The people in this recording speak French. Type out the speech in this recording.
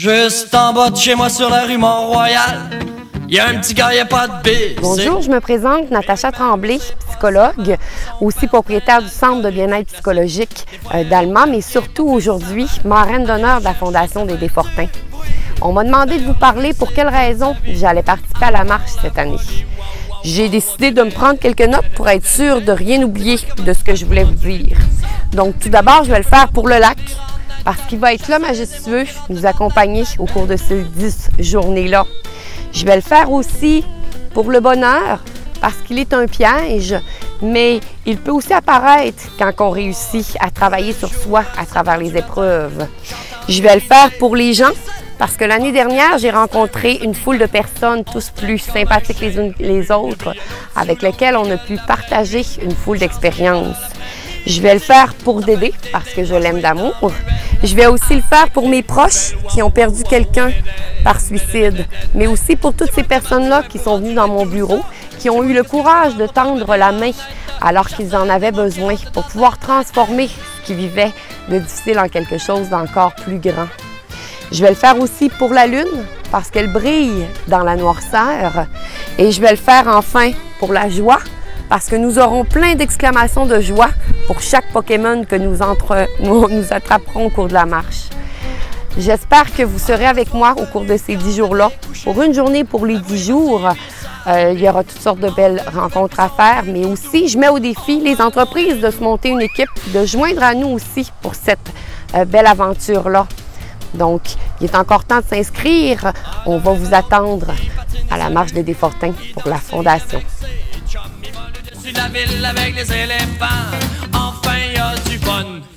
Juste en bas de chez moi sur la rue Mont-Royal, il y a un petit gars, il n'y a pas de bise. Bonjour, je me présente, Natacha Tremblay, psychologue, aussi propriétaire du Centre de bien-être psychologique d'Allemand, mais surtout aujourd'hui, marraine d'honneur de la Fondation des Desfortins. On m'a demandé de vous parler pour quelles raisons j'allais participer à la marche cette année. J'ai décidé de me prendre quelques notes pour être sûre de rien oublier de ce que je voulais vous dire. Donc tout d'abord, je vais le faire pour le lac, parce qu'il va être là majestueux, nous accompagner au cours de ces 10 journées-là. Je vais le faire aussi pour le bonheur, parce qu'il est un piège, mais il peut aussi apparaître quand on réussit à travailler sur soi à travers les épreuves. Je vais le faire pour les gens, parce que l'année dernière, j'ai rencontré une foule de personnes, tous plus sympathiques les unes que les autres, avec lesquelles on a pu partager une foule d'expériences. Je vais le faire pour Dédé, parce que je l'aime d'amour. Je vais aussi le faire pour mes proches qui ont perdu quelqu'un par suicide, mais aussi pour toutes ces personnes-là qui sont venues dans mon bureau, qui ont eu le courage de tendre la main alors qu'ils en avaient besoin pour pouvoir transformer ce qu'ils vivaient de difficile en quelque chose d'encore plus grand. Je vais le faire aussi pour la Lune, parce qu'elle brille dans la noirceur. Et je vais le faire enfin pour la joie, parce que nous aurons plein d'exclamations de joie pour chaque Pokémon que nous attraperons au cours de la marche. J'espère que vous serez avec moi au cours de ces 10 jours-là. Pour une journée, pour les 10 jours, il y aura toutes sortes de belles rencontres à faire, mais aussi, je mets au défi les entreprises de se monter une équipe, de joindre à nous aussi pour cette belle aventure-là. Donc, il est encore temps de s'inscrire. On va vous attendre à la marche des Desfortins pour la Fondation. La ville avec les éléphants, enfin il y a du fun.